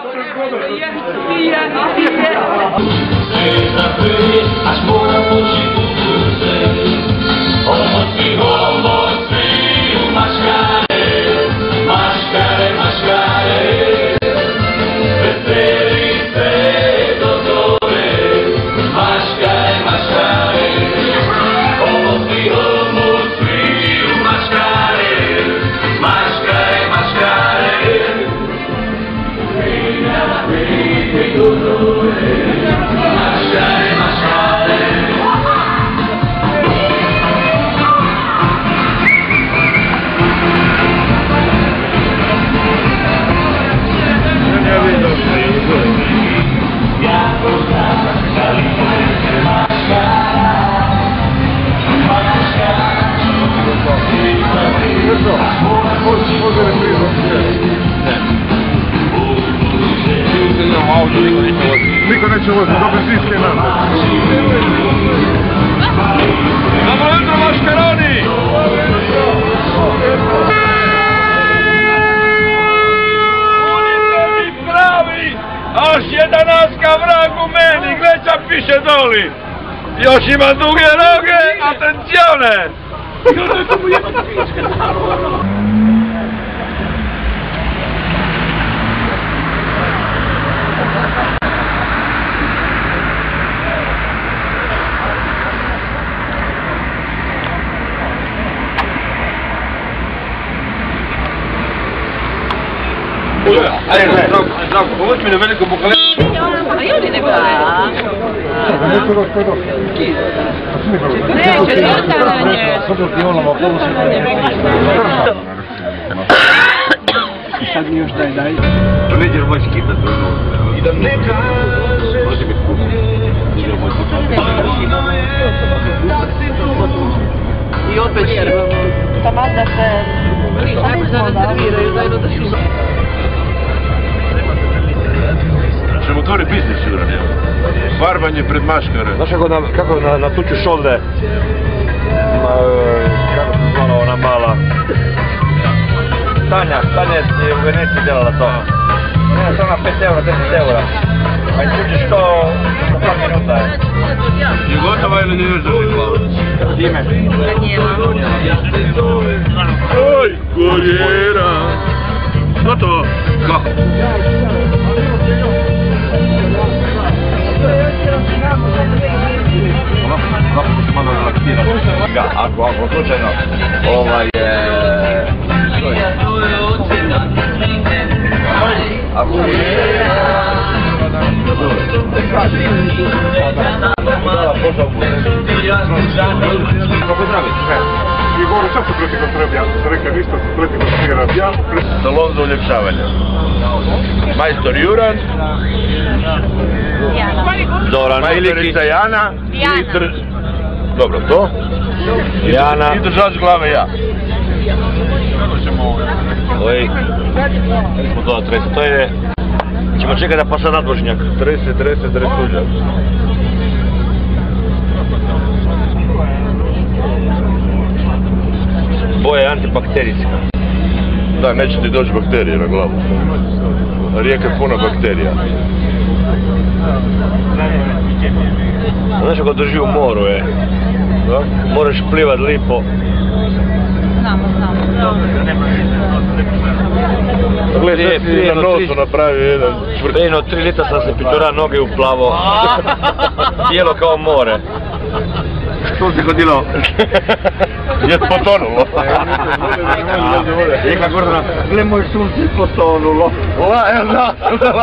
Niko neće voziti, dobre ziske nam. Dobro jutro, maškaroni! Budite mi pravi! Aš jedan aska vrag u meni, gleća piše doli! Još ima duge noge, atencione! Zdravko, pomoć mi na veliko bukale. A ljudi ne gledaju. Neće, nije. I sad mi još daj. To neđer moći kitati. I da ne kaže. Može biti kupo. I opet taman da se rezerviraju zajedno da šima. Ćemo otvori biznis sutra. Farbanje pred maškare. Znaš kako na tuču šolde, kako se zvala ona mala, Tanja je u Veneciji delala to. Ne, samo na 5 eura, 10 eura. A i tučeš to za 2 minuta. Je gotova ili nije još zašla? Dime. Oj, korijera! Gotovo! Kako? Ovako se malo relaksirati. Ako slučajno, ako I govorim, šta su preti kontrabijanta? Sam rekao, ništa su preti kontrabijanta. Salon za uljepšavanje. Majstor Juran. Majstorica Jana. Dobro, to. Jana. I držač glave ja. Oj, smo to trese, to je... Ćemo čekati da paša nadvožnjak. Trese uđa. Boja je antibakterijska. Da, neće ti doći bakterije na glavu. Rijeka je puna bakterija. Znaš kako drži u moru, Da? moraš plivat lipo. Znamo. Gledaj, sad si na nosu napravio jedan čvrt. Prije 3 lita sam se pitora noge uplavo. Bijelo kao more. Što si hodilo? Je potonulo. Reka Gordana, gle moj sunce potonulo. Evo da,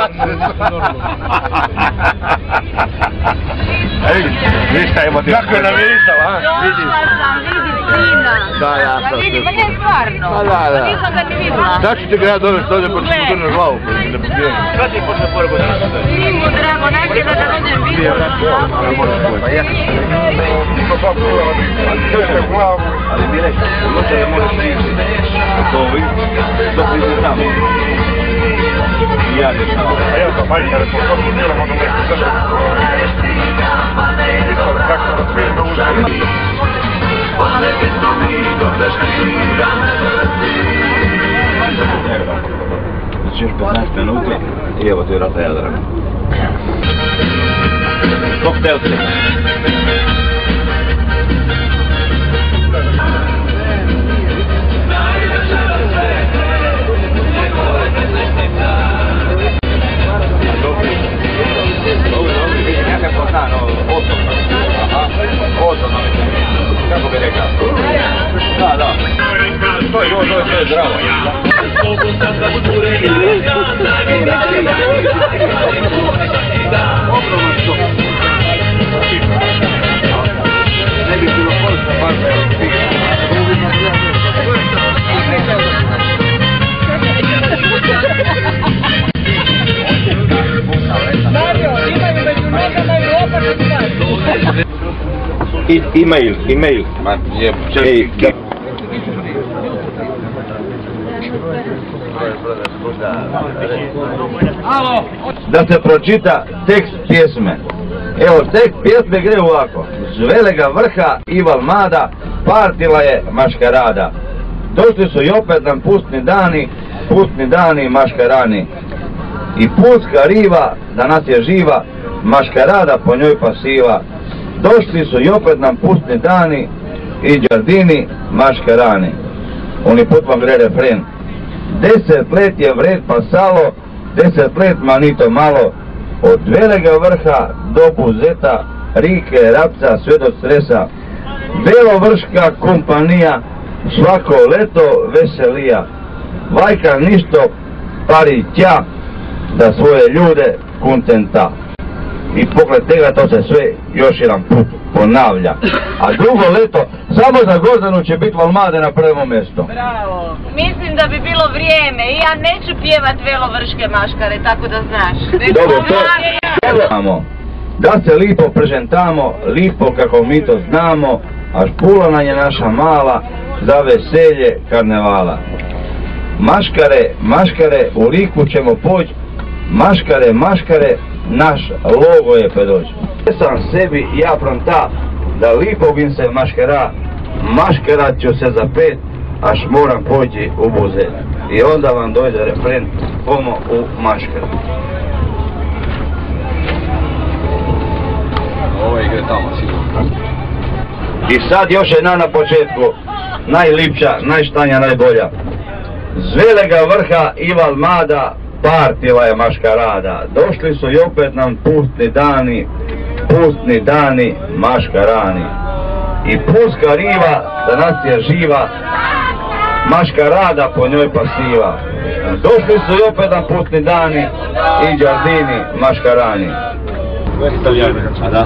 Viš šta je motiv? kako je namirisala, a? Došla sam, vidi sina. Da, ja sam. Vidi, pa ne stvarno. Da. Nisam ga ni vidjela. Da ću ti ga ja dovesti ovdje pa ću ti na glavu, pa ti ne pobijem. Kad ti počne poruku da nas sve? Simu, drago, najprije da dođem vidio. Ali mi reći, možda je možeš ići. To vidi, dok vidi tamo. I ja ne znam. A ja sam majkare, po tom djelom ono neko sve. Kako da sve da uzeti. Znači još 15 minuta i evo ti vrata Jadrana. Koktelce. Nekako zna, osobno. Osobno mislim. Kako bi rekao? Da. To je zdravo. Ne bi bilo Polska baza Email. Da se pročita tekst pjesme. Evo, tekst pjesme gre ovako. S Velega vrha i Valmada partila je maškarada. Došli su i opet nam pustni dani maškarani. I pulska riva danas je živa, maškarada po njoj pasiva. Došli su i opet nam pustni dani i đardini maškarani. Oni put vam gre refren. 10 let je vred pasalo, 10 let manito malo, od Velega vrha do Buzeta, Rike, Rapca, sve do Stresa. Belovrška kompanija svako leto veselija. Vajka ništo pari tja da svoje ljude kontenta. I pogled tega to se sve još jedan put ponavlja. A drugo leto, samo za Gordanu će biti Valmade na prvom mjestu. Bravo. Mislim da bi bilo vrijeme i ja neću pjevat velovrške maškare, tako da znaš. Dobro, to da se lipo prezentamo, lipo kako mi to znamo, a špula nam je naša mala za veselje karnevala. Maškare, u Riku ćemo poći, maškare, naš logo je pedoć. Sam sebi ja pronta, da lipo bin se maškarat ću se za 5, až moram poći u Buzet. I onda vam dojde refren, pomo u maškar. Ovo igre tamo sigurno. I sad još jedna na početku, najlipša, najštanja, najbolja. Z Velega vrha i Valmada partila je maškarada. Došli su i opet nam pustni dani maškarani. I pulska riva danas je živa, maškarada po njoj pasiva. Došli su i opet nam pustni dani i đardini maškarani. A da?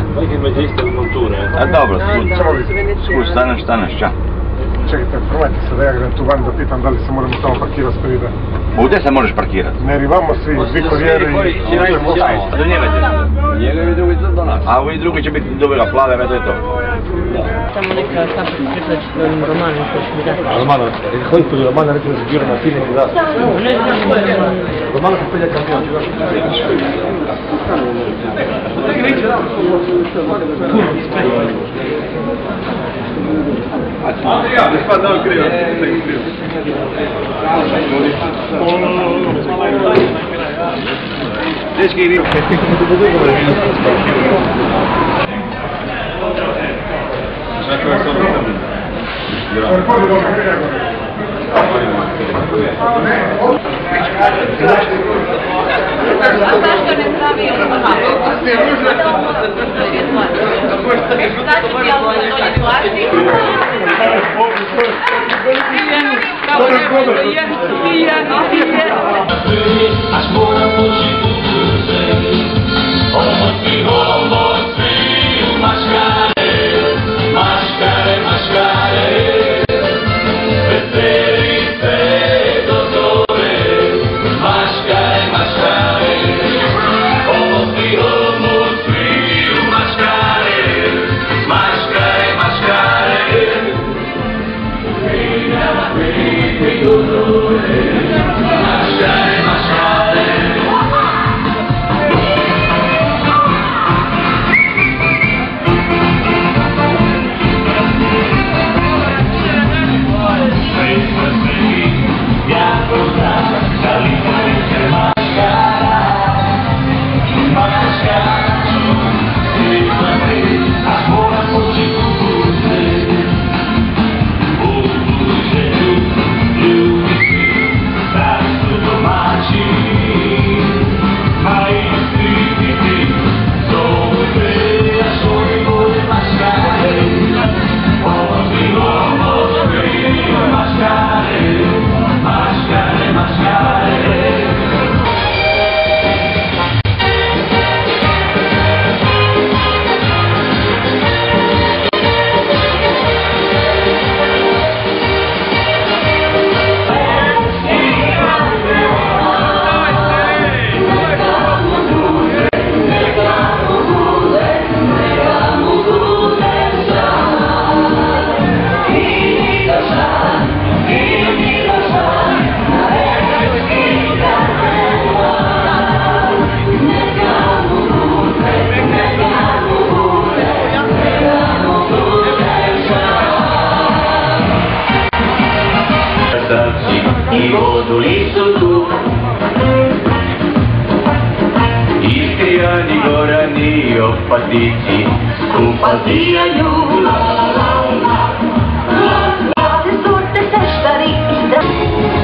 A dobro, spuš, staneš, ča. Čekajte, probajte se da ja gledam tu van da pitam da li se moramo tamo parkirati što ide. Gdje se možeš parkirati? Ne, i vamo svi korijeri i... A do njega će? Njega i drugi do nas. A ovi drugi će biti dobila plave, to je to. Samo neka kapu priklać Romanu što će mi dati. Romana, hodite kod Romana, rekli da se bira na film da... Romana se pelja kampion. Maškare, simpatici, skupa zijaju. Mlade surte, seštari i zdravi.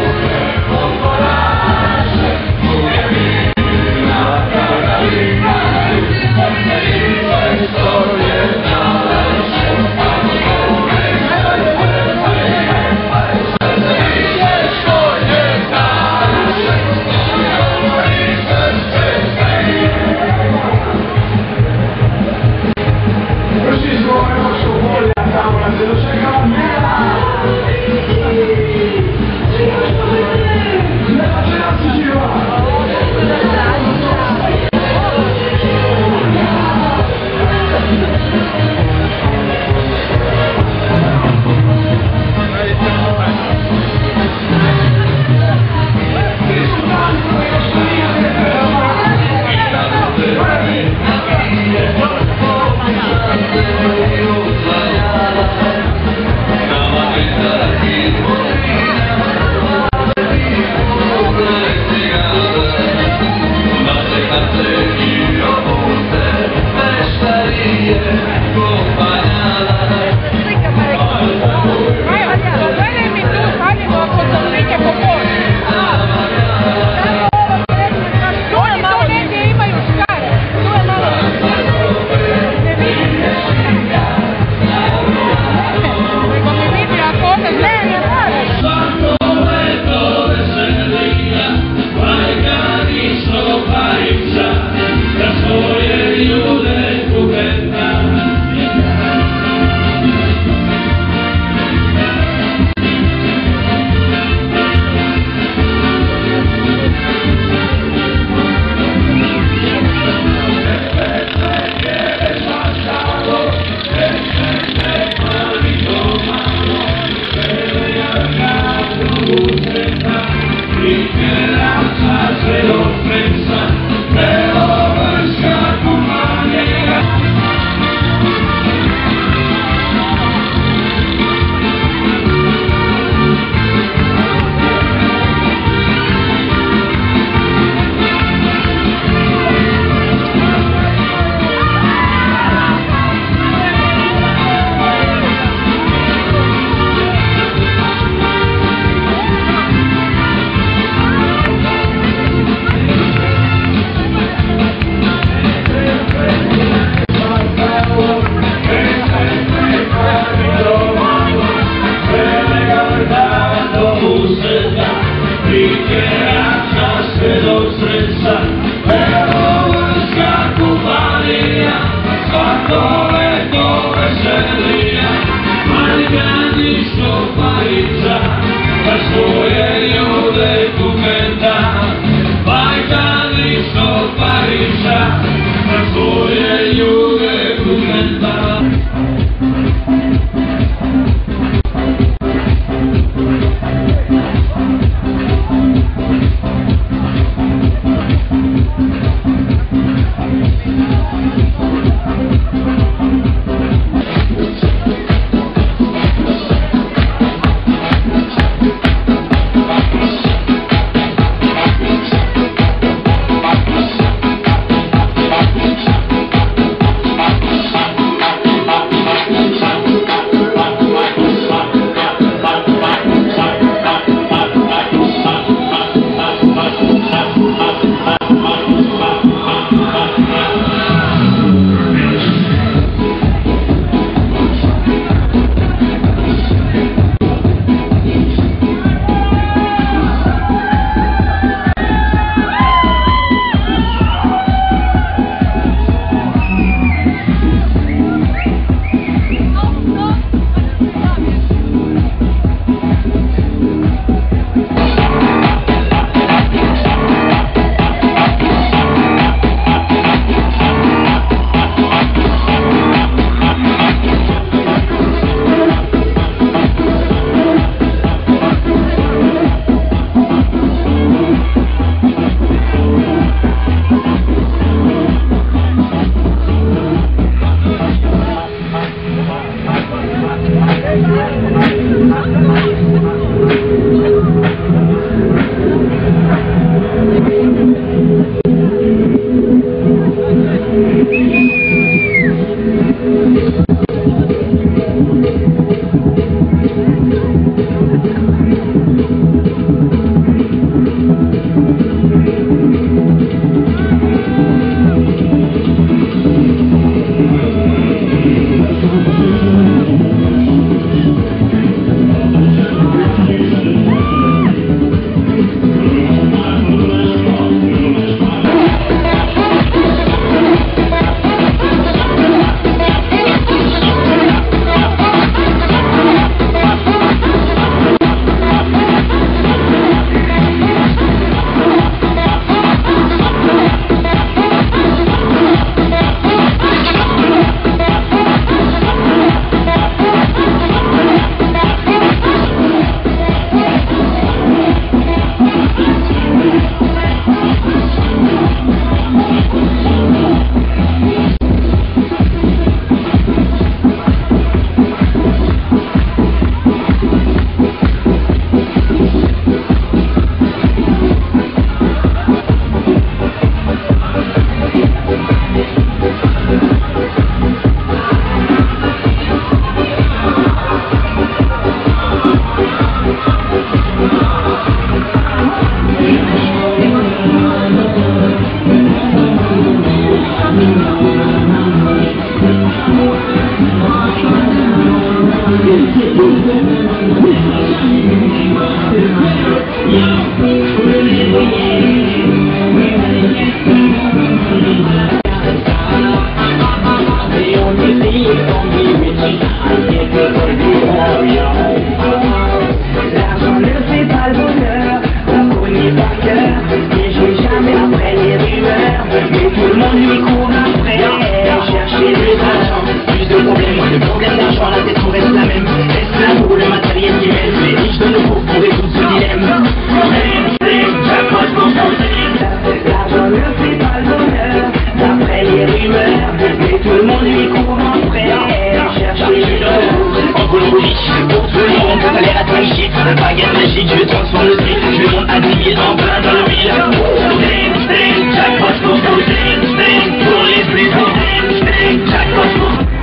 Prvi smo La baguette magique, je transforme le style, je monte à 10 000 en plein dans le mille. Sting, sting, jackpot pour vous, sting, sting, pour les plus sting, sting, jackpot pour vous.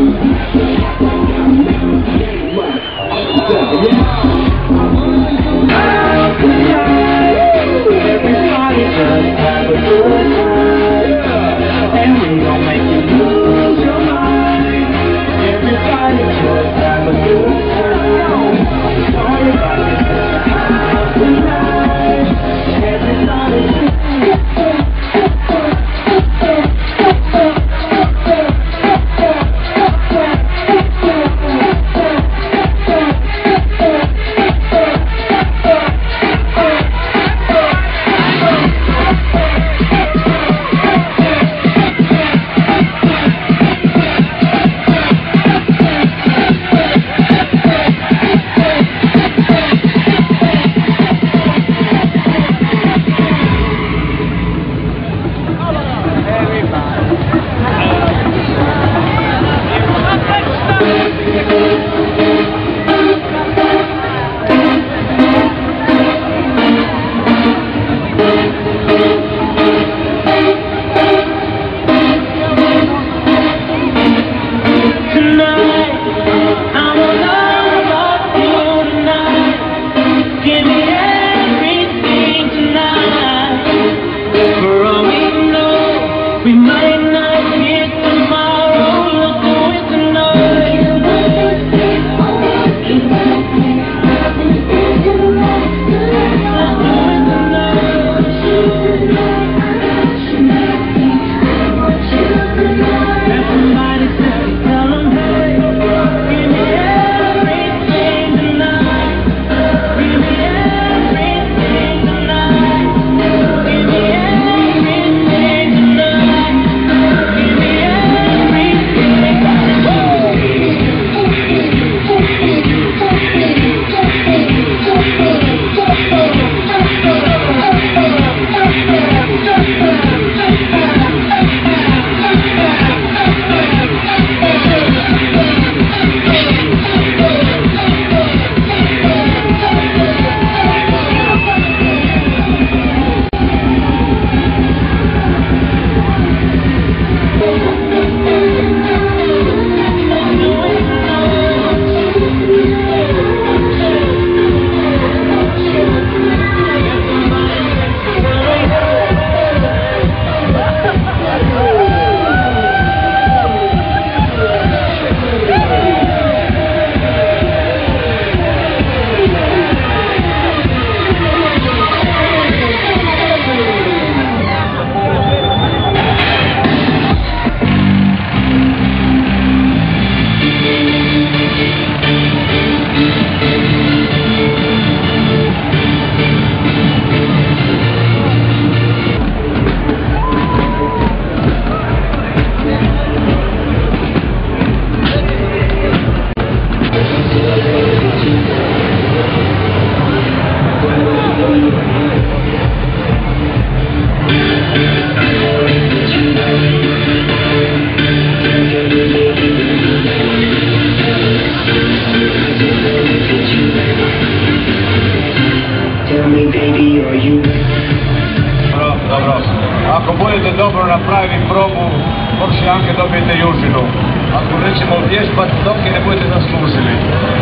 Ako budete dobro napravili probu, možda anche dobijete južinu. Ako nećemo vježbati, dok ne budete zaslužili.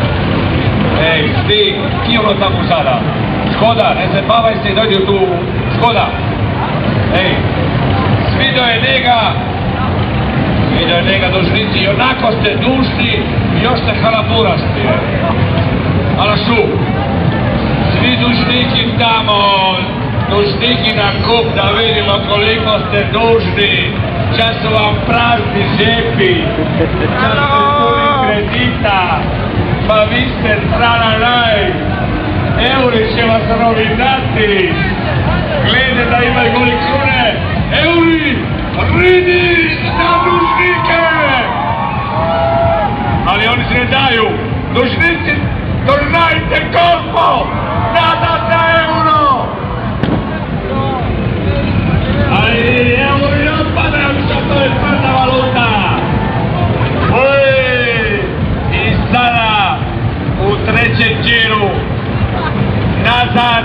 Ej, ti, ki je ono tamo sada? Škoda, ne zabavaj se i dođi tu. Škoda. Ej, svidio je njega dužnici i onako ste dužni i još ste halaburasti. Ali šu, svi dužniki tamo, dužniki na kup da vidimo koliko ste dužni, čas su vam prazni žepi, čas ste puni kredita, pa vi ste trananaj, euri će vas rovinati, glede da imaju goli krune, euri, ridi na dužnike! Ali oni se ne daju, dužnici, tornajte koliko, nazad na euro! Ali euri otpadaju, što to je tvrda valuta! I sada u trećem džiru nazad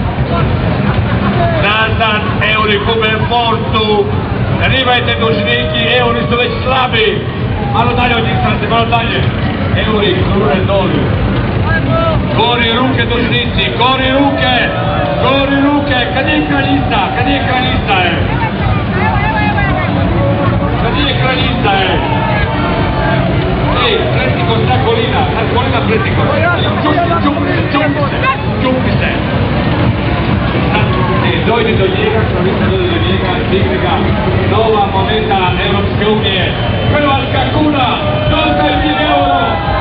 euri gube fortu, ribajte dužniki, euri su već slabi, malo dalje od njih Idite malo dalje. Euri, krune dolu. Gori ruke dužnici, gori ruke! Gori ruke! Kad je kraljica? Kad je kraljica je? Kad je kraljica je? Ej, pretiko sa kolina pretiko. Čupi se. Sad, dojdi do njega, kraljica dojdi do njega, digne ga. Nova moneta Europske unije. Hrvatska kuna, dostaj mi euro!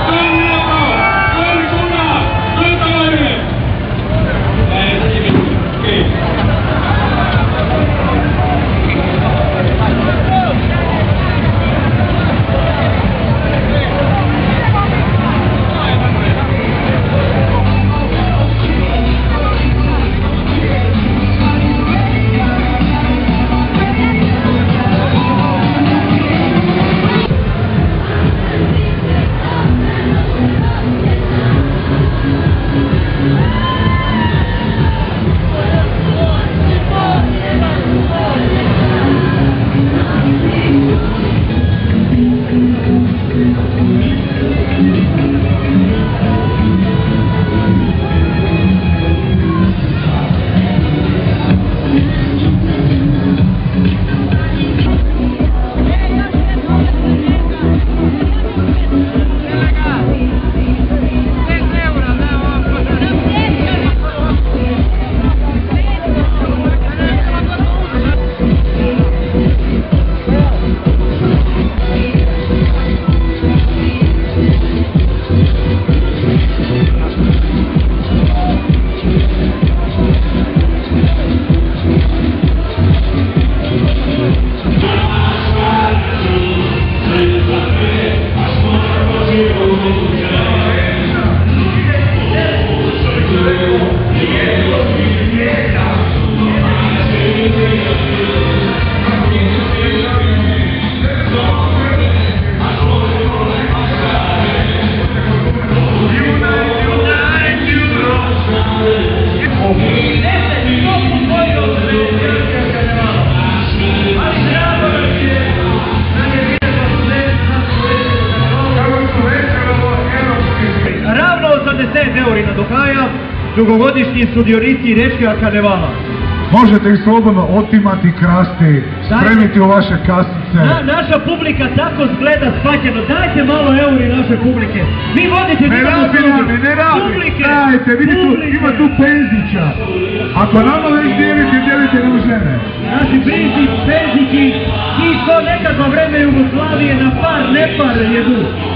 Dugogodišnji sudionici Riječkog karnevala. Možete ih slobodno otimati, krasti, spremiti u vaše kasice. Naša publika tako zgleda spaćeno. Dajte malo euri naše publike. Vi vodite... Ne radi, publike. Dajte, vidite, ima tu penzića. Ako nama već dijelite na žene. Naši penzići, i to nekako vreme Jugoslavije na par, nepar jedu.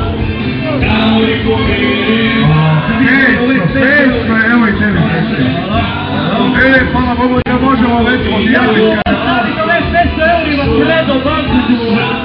Pesma, evo i tebi pesma. Hvala Bogu da možemo već odjaviti. Ove 500 euri vam kredo banku.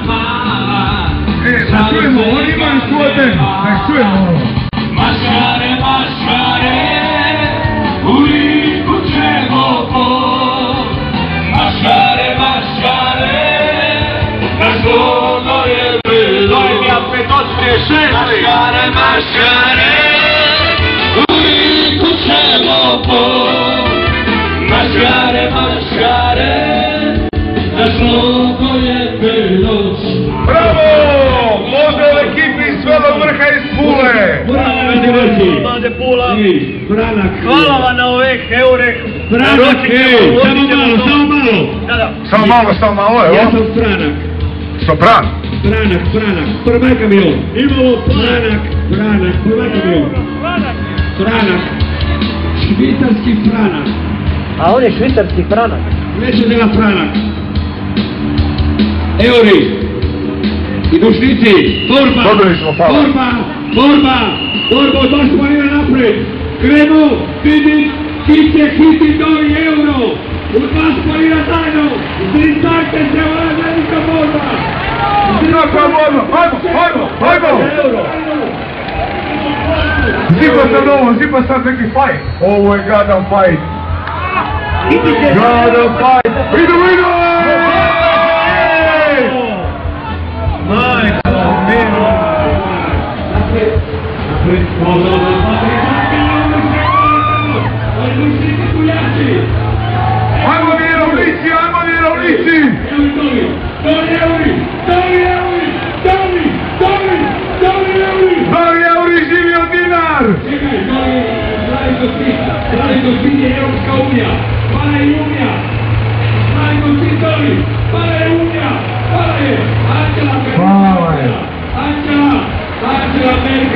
Da čujemo, oni imaju svoj den, da ih čujemo ovo. Mašare, mašare, u liku ćemo po. Mašare, mašare, na zlono je bilo. Daj mi opet očne šešli. Mašare, mašare, u liku ćemo po. Mašare, mašare, na zlono je bilo. Bravo! Pozdrav ekipi iz Svelog vrha iz Pule! Mlade Pula! Franak! Hvala vam na ovih eurek! Franak, Samo malo, evo. Ja sam Franak. Sopran. Franak. Prvaj kamion. Imamo Franak. Prvaj kamion. Franak. Švicarski Franak. A on je švicarski Franak? Neće dela Franak. Euri. I dušnici, borba, Dobili smo pala. borba, od vaš planira napred. Krenu, vidim, hitim novi euro. Od vas planira zajedno. Zristajte se, ovo je velika borba. Ajmo! Zipa sad neki fight. Ovo je gadan fight. Gadan fight. Idu! Ajmo vjerovnici!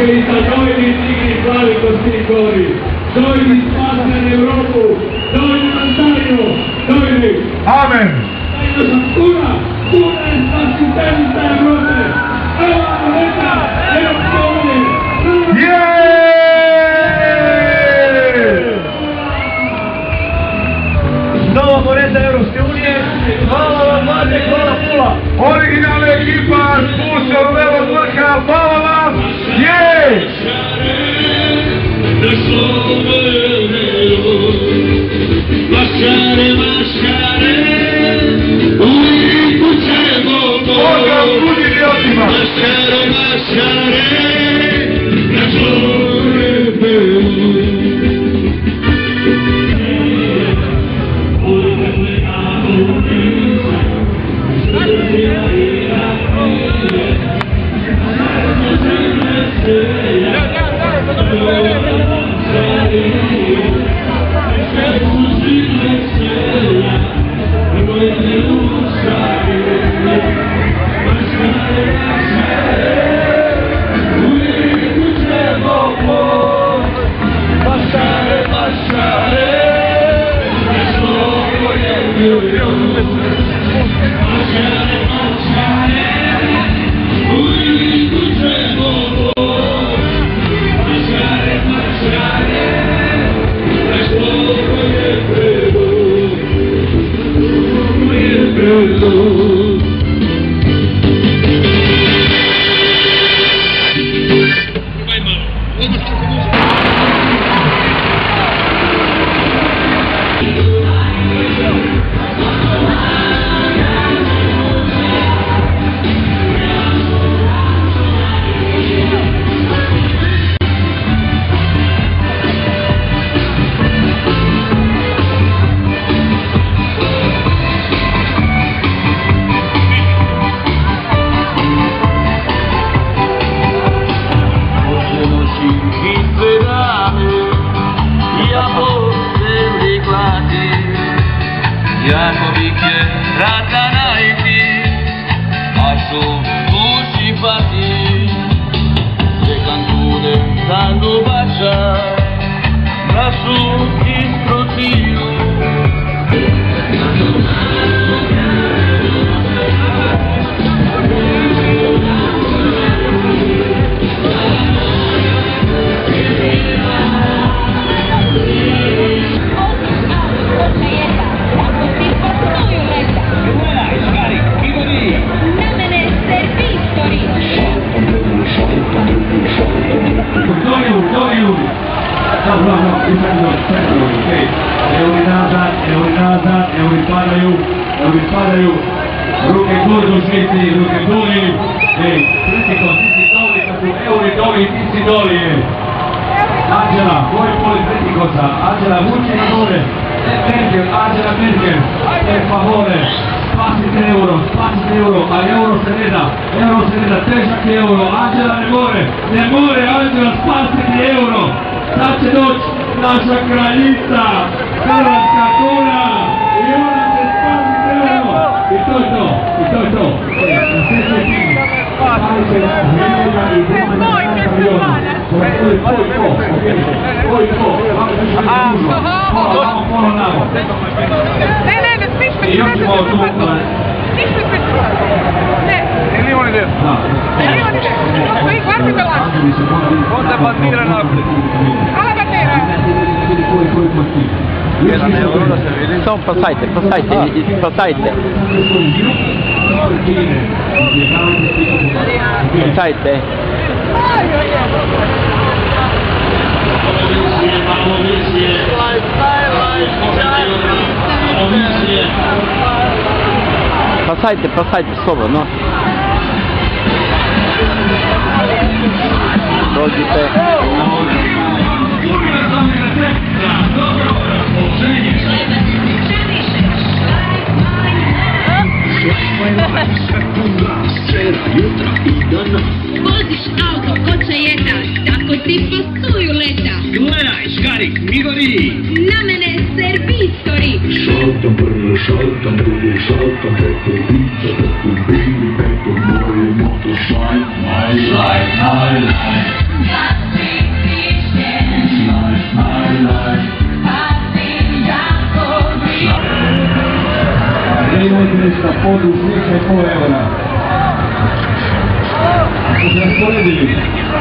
Angelita, dojdi Igri Slavi Kostikori, dojdi spasne na Evropu, dojdi na Antaliju, dojdi. Amen. Dajno sam kuna je spasiteljica Evrope. Evo Angelita, Evropske unije. Nova moneta Evropske unije. Hvala vam, Mate, hvala pula. Originalna ekipa, spustor Velog Vrha, hvala vam. Pozdrav svud idiotima. Ruke gordo švici, ruke doli. Kritiko, ti si doli, kad su euri doli, ti si doli. Anđela, koji poli kritikoca? Anđela, vuči na dole. Merkel, Anđela Merkel. Per favore, spasite euro, ali euro se ne da, težak je euro. Anđela ne more, Anđela, spasiti euro. Sad će doći naša kraljica, hrvatska kuna. I ona će spasiti euro. I to je to. Na sljedećoj timi. Ajde, Hrvatska i Hrvatska miliona. Tvoj to. Pola namo. Ne, sviš me. I još ćemo tu. Sviš me. Ne. Ili on ide? Da. Ili on ide. Koji kvarti belaš? Onda bandira naprijed. Hvala bandira. Jedan euro da se vidi. Samo pasajte. Pasajte. Pasajte, slobodno. Dođite. Voziš auto, ko će jedan, tako ti pasuju leta. Gledaj, Škarik, mi gori. Na mene servisori. Šaltam preko lica, preko bili, preko moje moto, šajn, najlaj. Za poduzetnika po eura. Ako se rasporedili.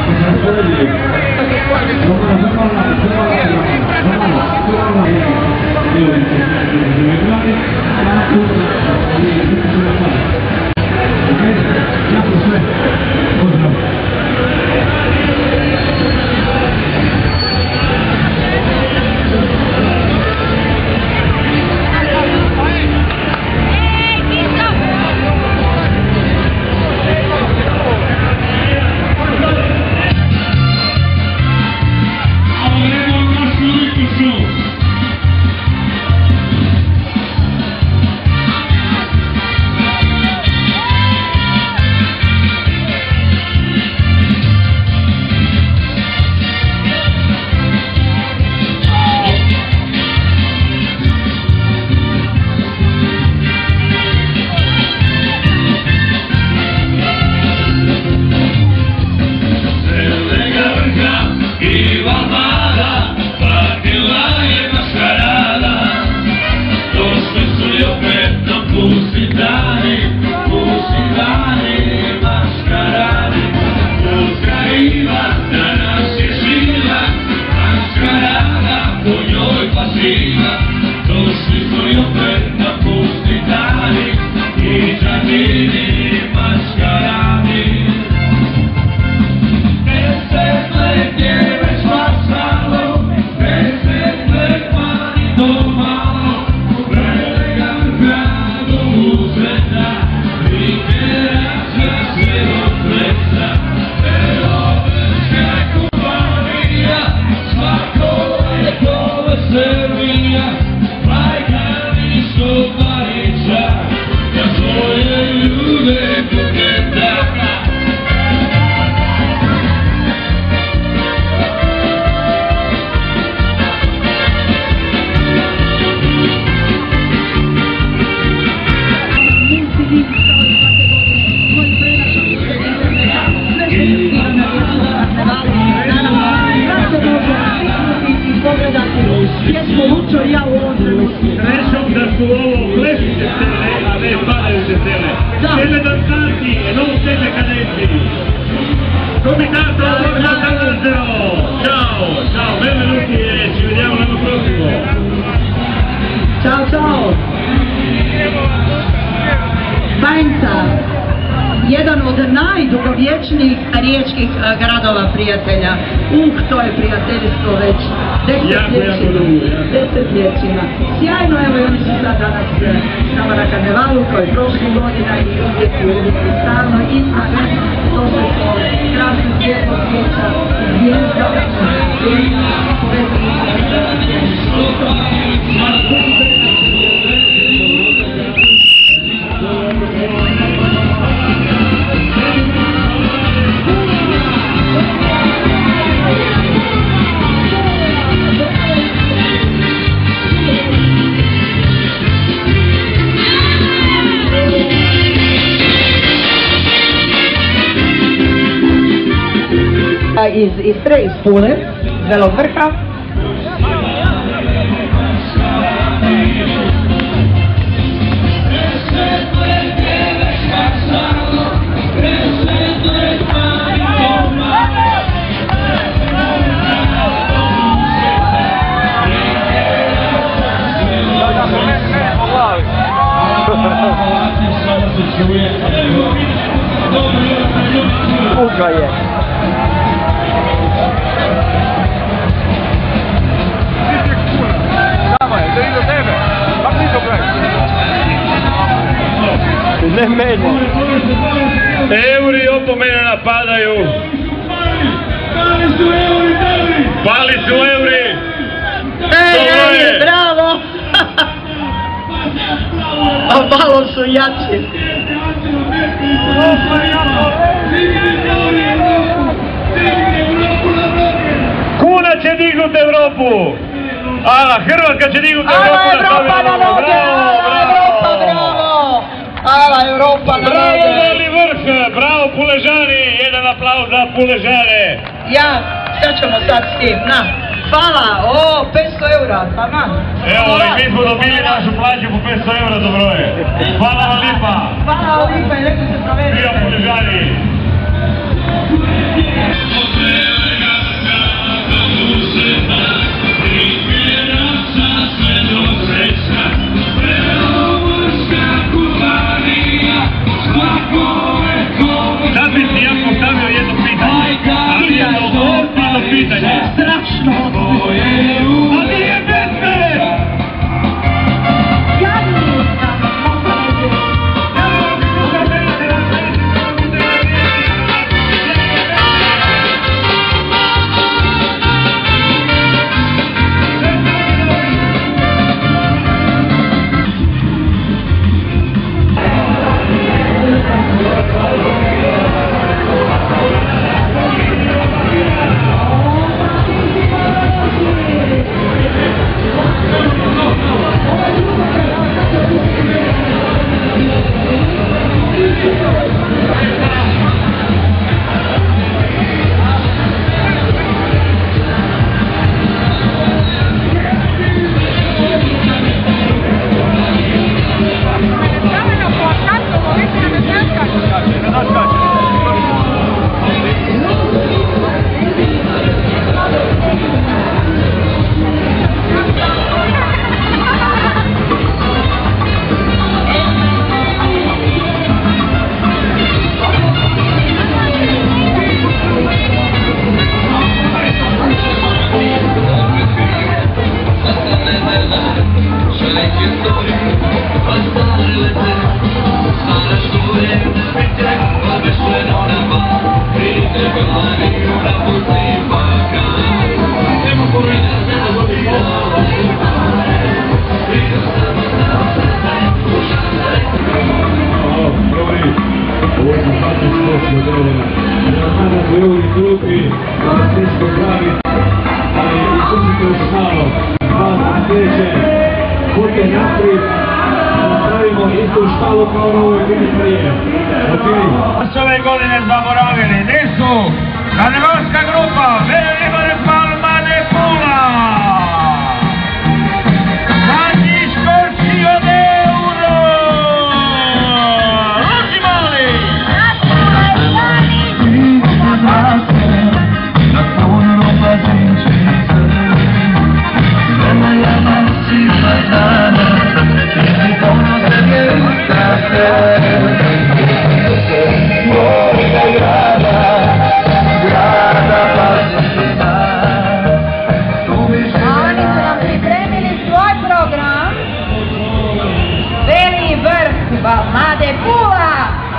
Srećom da su ovo plešiće scene, a ne padajuće scene. Scene dansanti, e non scene cadenti. Comitato Borgata. Ciao, benvenuti e ci vediamo l'anno prossimo. Ciao. Banjca, jedan od najdugovječnijih riječkih gradova prijatelja. To je prijateljstvo već desetljećima. Sjajno, evo i oni su sad danas s nama na karnevalu koji je prošli godina i uvijek stalno i to se po krasnom svijetlo svijeća zvijezda iz Istre, iz Pule, Belog Vrha. Kuka je. Ne meni. Euri opomene napadaju. Pali su euri. Euri, bravo. A malo su jači. Kuna će dignut Evropu. A Hrvatska će dignut Evropu. Evropa na noge. Bravo. Ala Europa na noge. Bravo Beli Vrh, bravo Puležani, jedan jedan aplauz za Puležane. Ja, šta ćemo sad s tim, na? Hvala, 500 eura, taman. Evo, i mi smo dobili našu plaću po 500 eura, dobro je. Hvala vam lipa. Hvala vam lipa i neko se provedi. Bio Puležani. Sad bi ti ja postavio jedno pitanje, ali je to ozbiljno pitanje. Strašno. A nije bezme! Ove godine zaboravili, nisu Kadrovska grupa, Velibor Palma de Pula. Zadnji škorci od euro. Luči mali. Palma de Pula!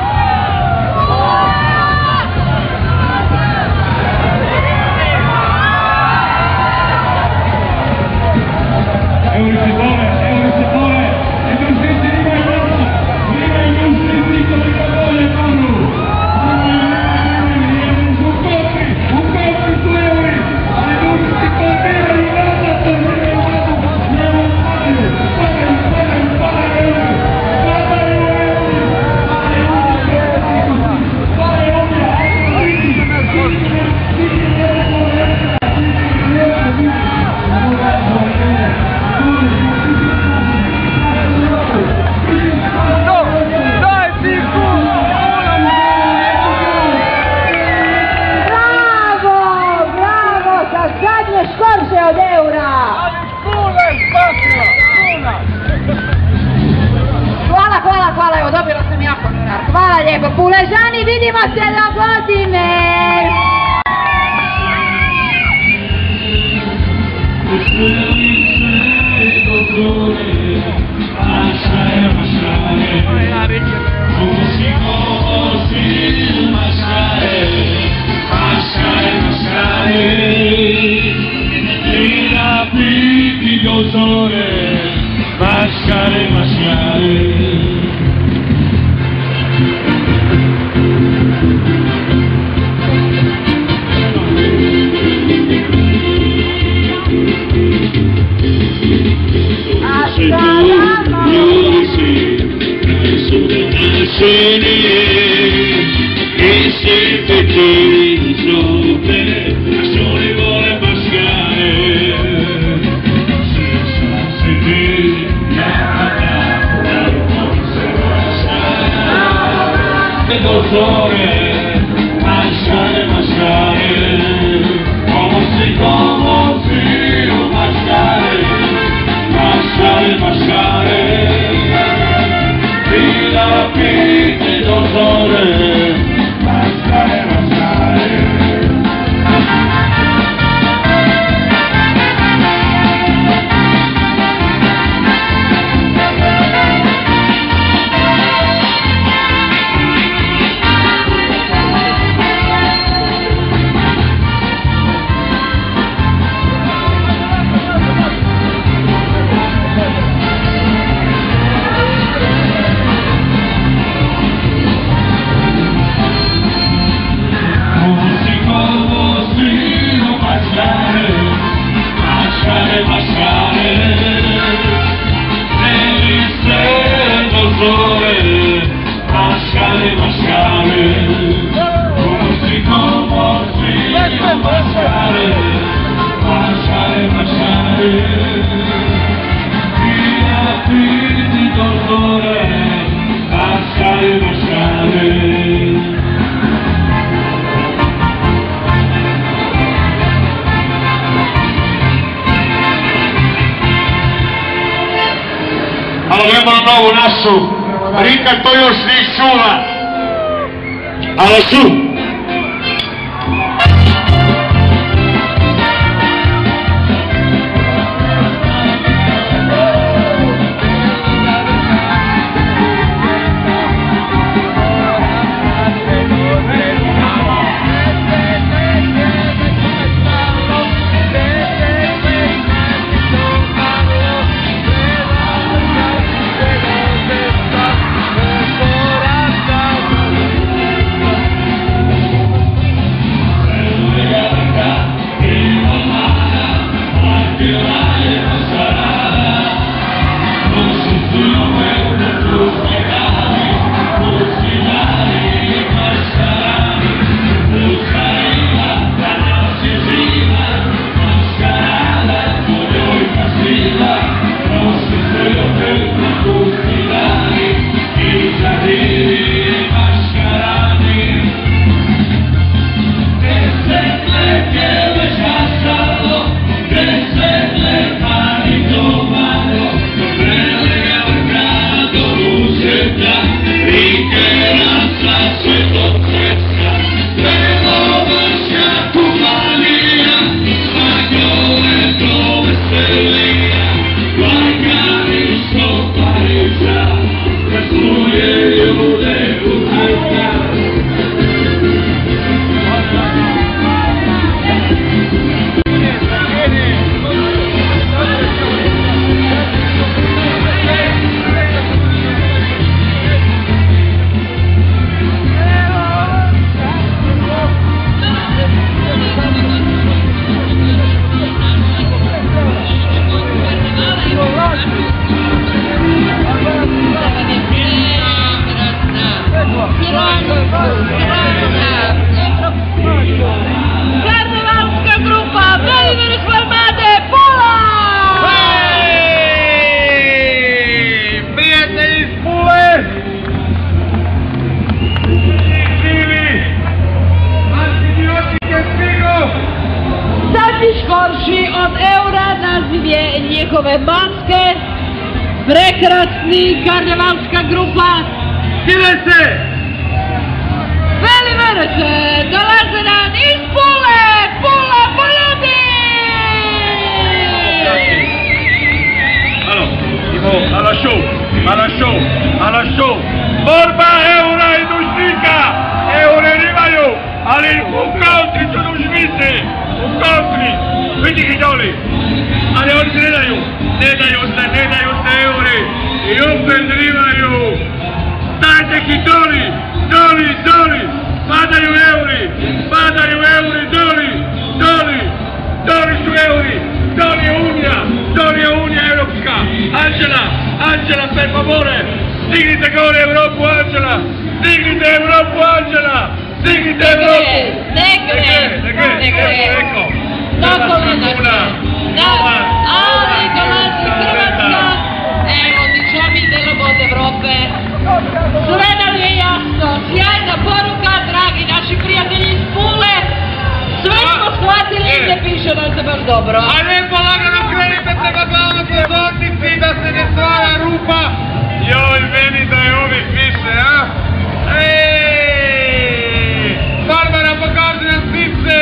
Od eura! Hvala, evo dobila sam jako honorar. Hvala lijepo, Puležani, vidimo se do godine! Mascare, mascare. novu našu, Rika to još nis čula, ali su. Njihove maske, prekrasni karnevalska grupa. Stile se! Veli Verete, dolaze nam iz Pule, Pula poludi! Alla show, borba eura i dužnika, eure nemaju, ali u country su dužnici, u country, vidi ih doli. Ali oni se ne daju se euri i opet drivaju. Stajte ih doli, padaju euri, doli su euri, doli je unija europska. Anđela, per favore, stignite gore Evropu, Anđela, stignite Evropu. Ne gre. Ali dolazi Hrvatska, evo dičomi delom od Evrope. Sve nam je jasno, sjajna poruka, dragi naši prijatelji iz Pule. Sve smo shvatili i ne piše nam se baš dobro. A ne polagano krenite prema glavno pozornici da se ne stvara rupa. Joj, meni da je ovih više, a? Barbara, pokaži nam sice!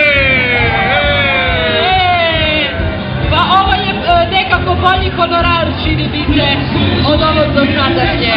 Pa ovo je nekako bolji honorar, čini mi se, od ovog do sadašnje.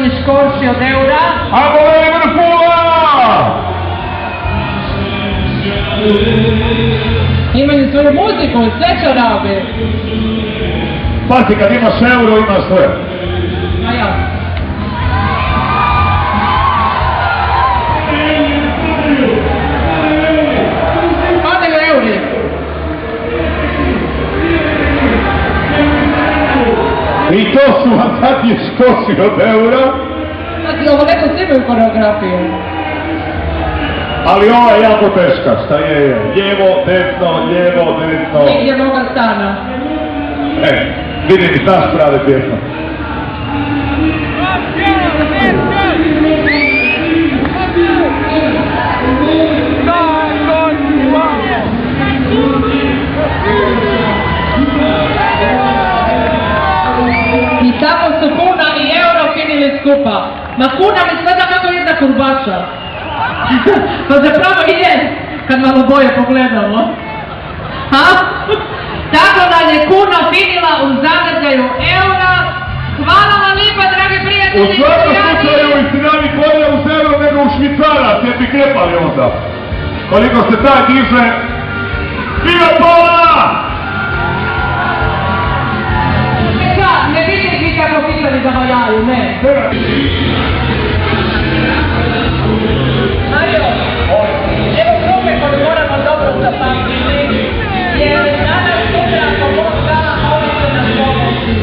manje škorši od eura. Ajmo Liverpoola! Imaju svoju muziku, sve će rabi. Pati, kad imaš euro, imaš sve. A ja. Padaju euri. I to su vam zadnji škosi od eura. Znači, ovo neko svi imaju koreografiju. Ali ova je jako teška, šta je? Lijevo, desno, lijevo, desno. Nigdje moga stana. Vidim i znaš prave pjesma. I tako su kuna i euro finili skupa. Ma kuna mi sve da kako jedna kurbača. Pa zapravo i je, kad malo boje pogledamo. Ha? Tako da je kuna finila u zagrljaju eura. Hvala vam lijepa, dragi prijatelji. U svakom slučaju istinani bolje uz euro nego u švicarac, jer bi krepali onda. Koliko se taj diže, Viva Pola! Ne vidite vi kako pitali da valjaju, ne. Evo grupe koje moramo dobro zapamtiti, jer danas sutra pomoća, oni će nas pomoći.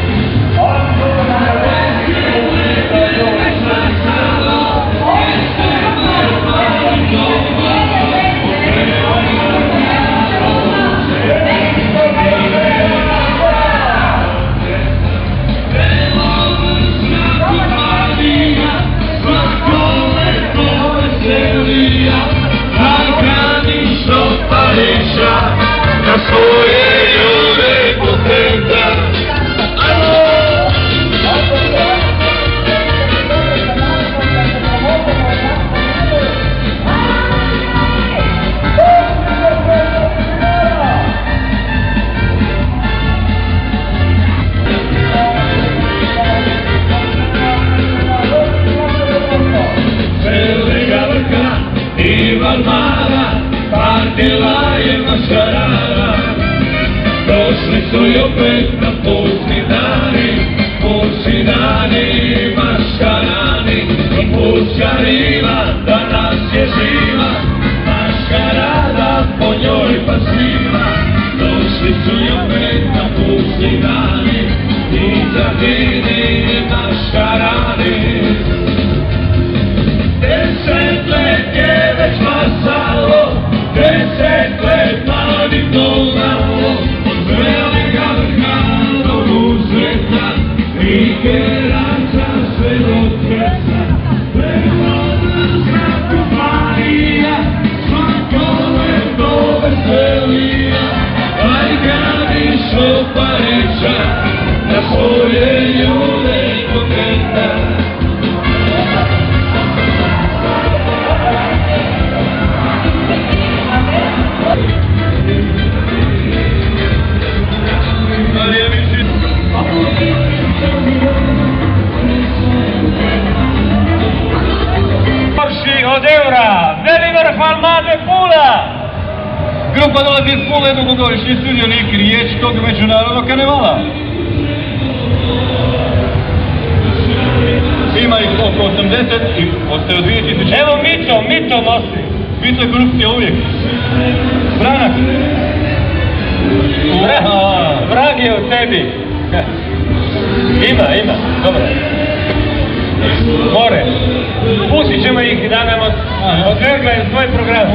Partila je maškarada, došli su i opet na pusti dani maškarani, i puškarima danas je živa, maškarada po njoj pasiva, došli su i opet na pusti dani, i zadini maškarani. 10 let je već pasalo, 10 let mladih dolalo, od velika vrha do uzreta, i kerača sve do kreca. Prehodna kompanija, svako leto veselija, aj gradi šopareća, na svoje ljude pokreta. Od eura, Veliver Falmade Pula! Grupa dolazi iz Pule, dugogodišnji sudionik riječkog međunarodnog karnevala. Ima ih oko 80 i ostaju 2000. Evo Mito nosi. Mito je korupcija uvijek. Branak. Vrag je u tebi. Ima, dobro. More. Pustit ćemo ih da nam odvrgaju svoj program.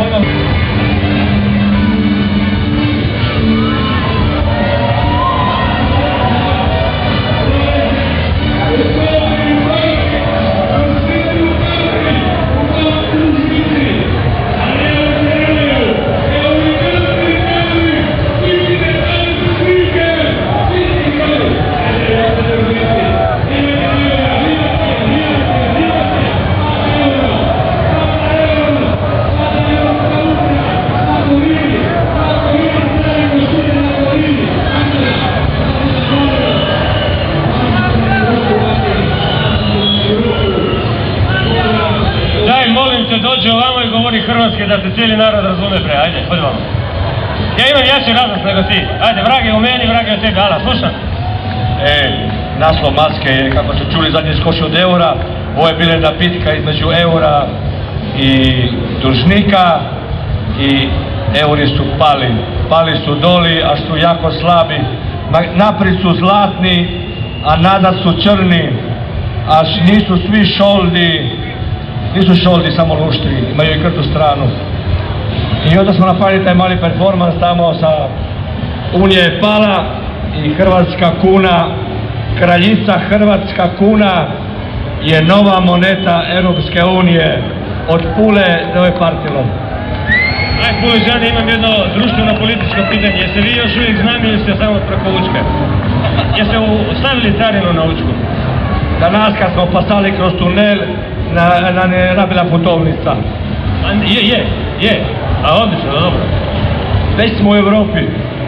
hrvatski da te cijeli narod razume bre, ajde, hodi vam. Ja imam jači radost nego ti, ajde, vrag je u meni, vrag je u tebi, ala, slušam. Naslov maske je, kako ste čuli, zadnji skoči od eura. Ovo je bila jedna bitka između eura i dužnika i euri su pali su doli, a su jako slabi. Naprijed su zlatni, a nazad su crni, a nisu svi nisu šoldi samo luštri, imaju i krtu stranu. I onda smo napravili taj mali performans tamo sa Unija je pala i hrvatska kuna, kraljica hrvatska kuna je nova moneta Europske unije od Pule do Partilo. Aj Puležani, imam jedno društveno političko pitanje, jeste vi još uvijek znamili ste samo preko Učke? Jeste stavili carinu na Učku? Danas kad smo pasali kroz tunel, nam je nabila putovnica. Je, a odlično, dobro. Već smo u Evropi.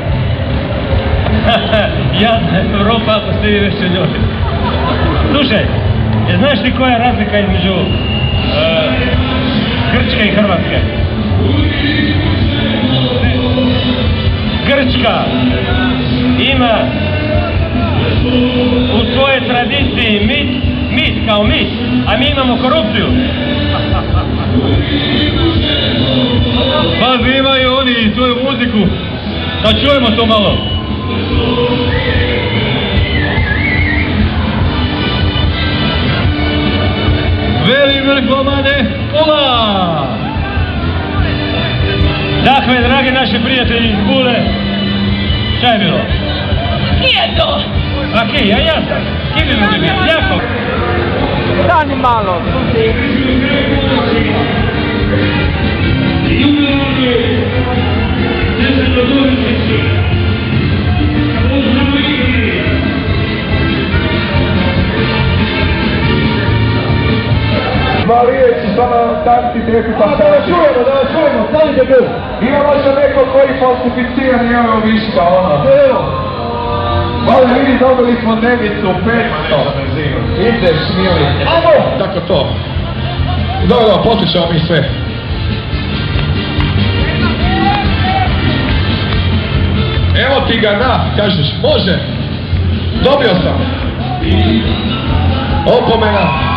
Jadna Evropa, ako ste vi već u njoj. Slušaj, znaš ti koja je razlika između Grčke i Hrvatske? Grčka ima u svojoj tradiciji mit kao mit, a mi imamo korupciju. Pa imaju oni i svoju muziku, da čujemo to malo. Veli komade, ola! Dakle, dragi naši prijatelji iz Pule, šta je bilo? Nije to! A kje, ja sam. Kje bi mi bilo? Jako. Stani malo. Dva riječi, samo tanci tepi pa da vas čujemo, stavite gl. Ima možda neko koji falsificirani Euroviška, ono. Malo vidi, dobili smo dnevicu, 500. Ideš, mili. Amo! Tako to. Dobro, poslušamo mi sve. Evo ti ga, da, kažeš, može. Dobio sam. Opomena.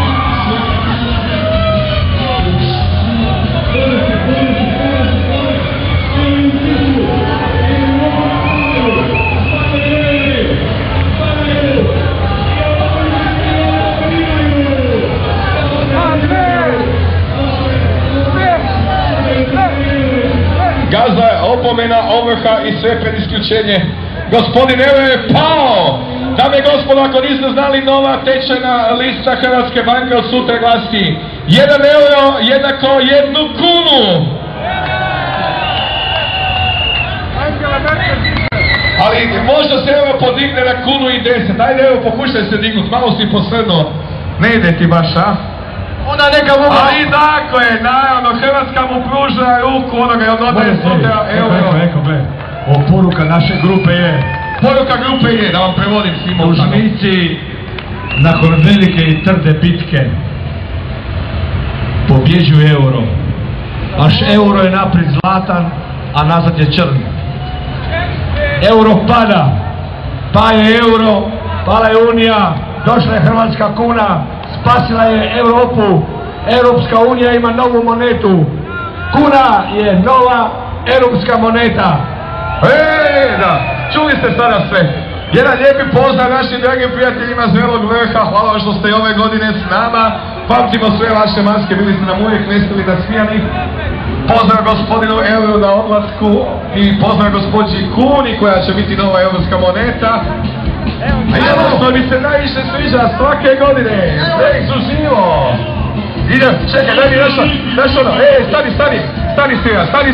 Gazda je opomena, ovrha i sve pred isključenje. Gospodin Euro je pao! Dame i gospodo, ako niste znali, nova tečajna lista Hrvatske banke od sutra glasi 1 euro jednako 1 kunu. Ali možda se euro podigne na kunu i 10. Ajde evo, pokušaj se dignut, malo si posrnuo. Ne ide ti baš, a? Onda neka mu... Ali tako je, naravno, Hrvatska mu pruža ruku onoga i odaje sutra euro. Eko, ovo poruka naše grupe je... Poruka grupe je, da vam prevodim svima u stanu. Dužnici, nakon velike i trde bitke, pobjeđuju euro. Naš euro je naprijed zlatan, a nazad je crn. Euro pada, pa je euro, pala je Unija, došla je hrvatska kuna, spasila je Europu, Europska unija ima novu monetu, kuna je nova europska moneta. Da, čuli ste sada sve. Jedan lijepi pozdrav našim dragim prijateljima z Velog vrha, hvala vam što ste i ove godine s nama. Pamtimo sve vaše maske, bili ste nam uvijek veseli da smijani. Pozdrav gospodinu Euro na odlasku i pozdrav gospođi Kuni koja će biti nova europska moneta. A jedno što mi se najviše sviđa svake godine, sve su živo. Idem, čekaj, daj mi nešto ono, stani svirat. Stani,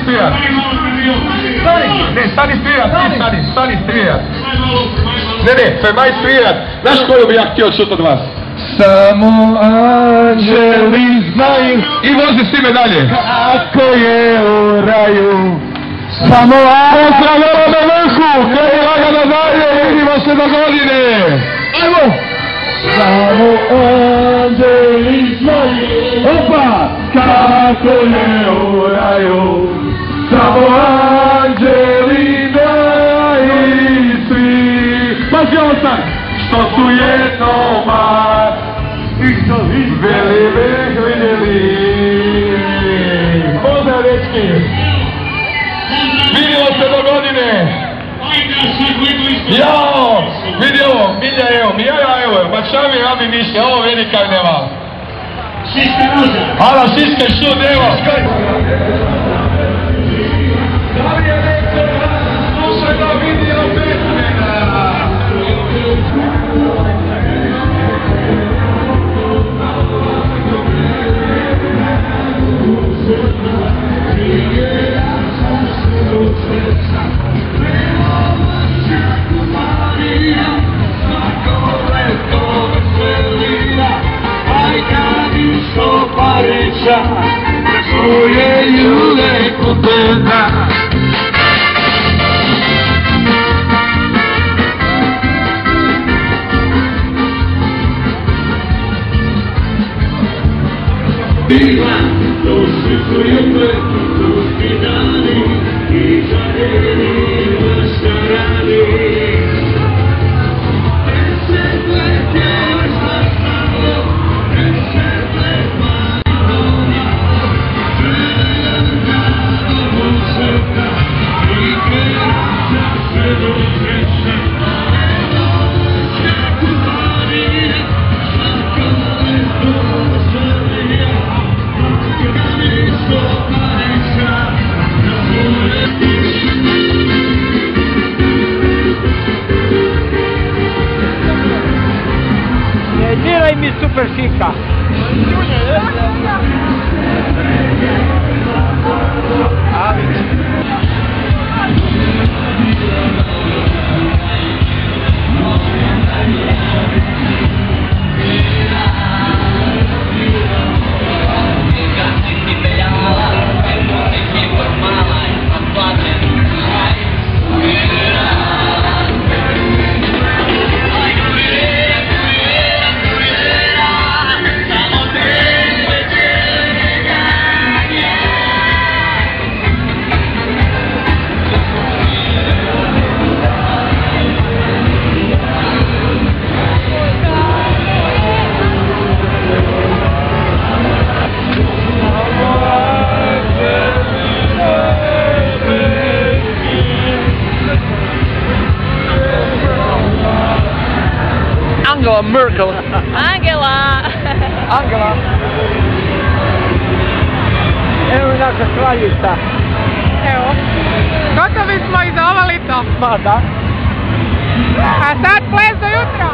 ne, stani svirat. Ne, Fermaj svirat. Znaš koju bi ja htio čuti od vas? Samo anđeli znaju i vozi s time dalje. Kako je u raju. Samo pozdrav na vrhu, kaj je lagano dalje, vidimo se do godine. Ajmo! Samo anđeli znaju. Opa! kako je u raju, samo anđeli i svi. Pazi ovo sad, što su jednoma, i što vidjeli. Pozdrav dečki! Vidimo se do godine! Jao! Vidi ovo, Milja evo, Milja evo, ma šta mi rabi mišlje, ovo vidi kak nema. Šiška noža! Ala, šiška šut, evo! Da li je neko slušajno vidio pesmena? Svoje ljude kupena. Bila, došli su jupe, tuski dani i žaljeni maškarani. Deset let je vrsta stalo, 10 let manjina. Ne diraj mi super šika. Angela Merkel. Angela! Angela. Evo naša kraljica. Evo. Gotovi smo i za ovo lito. Ma da. A sad ples do jutra.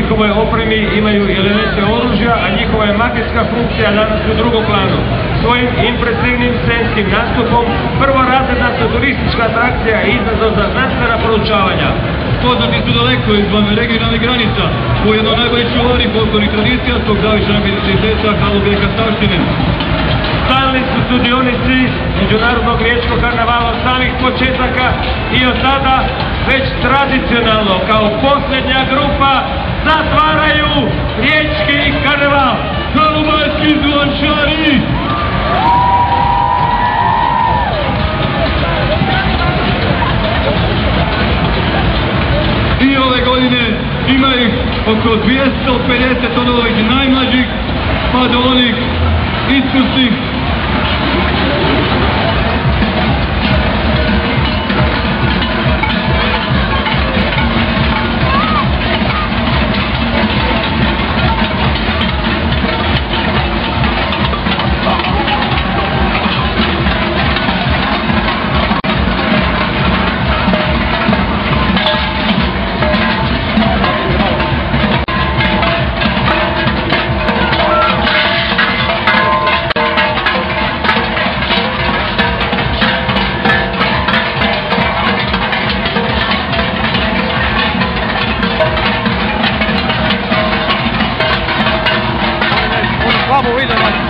njihovoj opremi imaju elemente oružja, a njihova je makedska funkcija danas u drugom planu. Svojim impresivnim scenskim nastupom prvorazredna su turistička atrakcija i izazov za znanstvena proučavanja. Poznati su daleko izvan regionalnih granica, ujedno najbolji čuvari folklornih tradicija svog zavičanog identiteta Halobeka Stavštine. Stalni su sudionici Međunarodnog riječkog karnevala od samih početaka i od tada već tradicionalno kao posljednja grupa zatvaraju riječki karneval. Halobajski zvončari! I ove godine ima ih oko 250 od ovih najmlađih pa do onih iskusnih. Vamos, William.